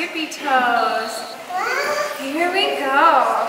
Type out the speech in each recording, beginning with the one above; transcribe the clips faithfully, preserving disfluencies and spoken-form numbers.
tippy toes. Here we go.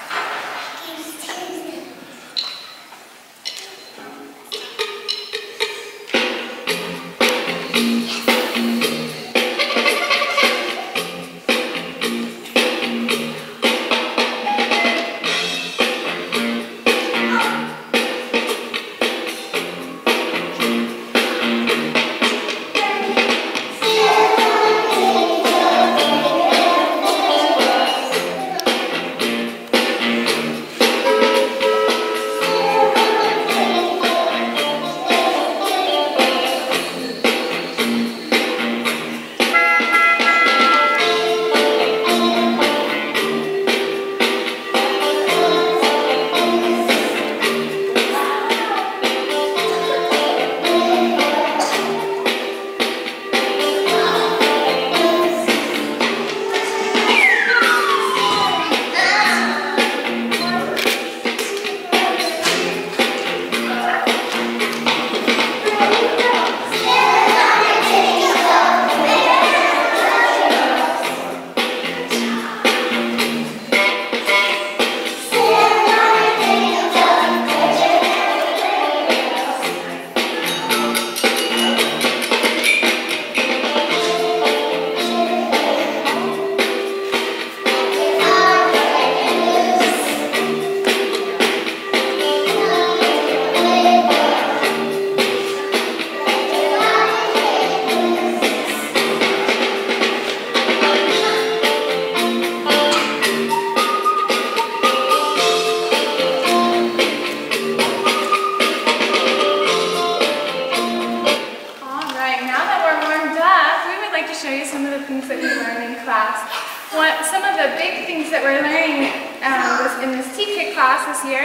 What, some of the big things that we're learning um, this, in this T K class this year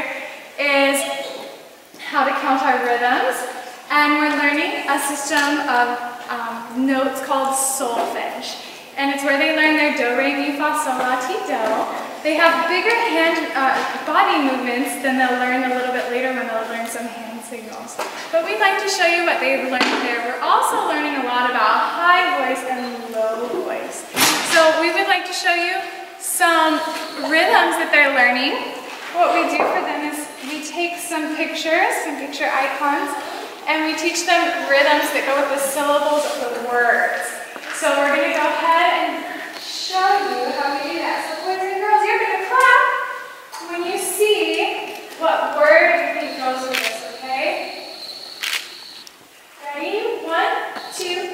is how to count our rhythms, and we're learning a system of um, notes called solfege, and it's where they learn their do, re, mi, fa, sol, la, ti, do. They have bigger hand, uh, body movements than they'll learn a little bit later when they'll learn some hand signals. But we'd like to show you what they've learned there. We're also learning a lot about high voice and low voice. So we would like to show you some rhythms that they're learning. What we do for them is we take some pictures, some picture icons, and we teach them rhythms that go with the syllables of the words. So we're going to go ahead and show you how we do that. So boys and girls, you're going to clap when you see what word you think goes with this, okay? Ready? One, two,